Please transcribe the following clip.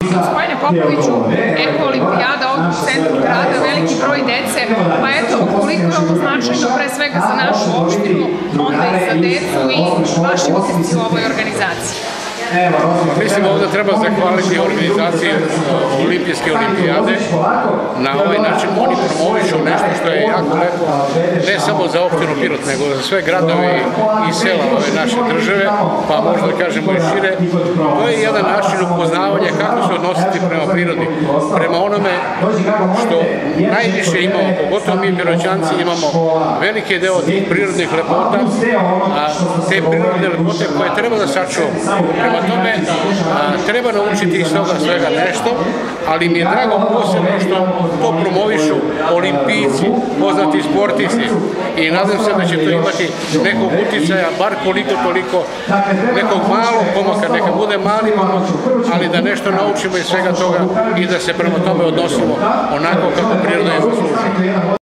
Gospodine Popoviću, Eko olimpijada ovdje u centru grada, veliki broj dece, pa eto, koliko je ovo značajno pre svega za našu opštinu, onda i za decu i vaši utisci u ovoj organizaciji? Mislim, ovdje treba zahvaliti organizaciji olimpijske olimpijade. Na ovaj način oni promovišu nešto što je jako lepo, ne samo za opštinu Pirot, nego za sve gradove i sela ove naše države, pa možda da kažemo i šire. To je jedan način upoznavanja kako se odnositi prema prirodi, prema onome što najviše imamo, pogotovo mi Piroćanci imamo veliki deo tih prirodnih lepota, a te prirodne lepote koje treba da sačuvamo. Prema tome, treba naučiti iz toga svega nešto, ali mi je drago posebno što to promovišu olimpijci, poznati sportisti i nadam se da će to imati nekog uticaja, bar koliko toliko, nekog malog pomaka, neka bude mali pomak, ali da nešto naučimo iz svega toga i da se prema tome odnosimo onako kako priroda ima služi.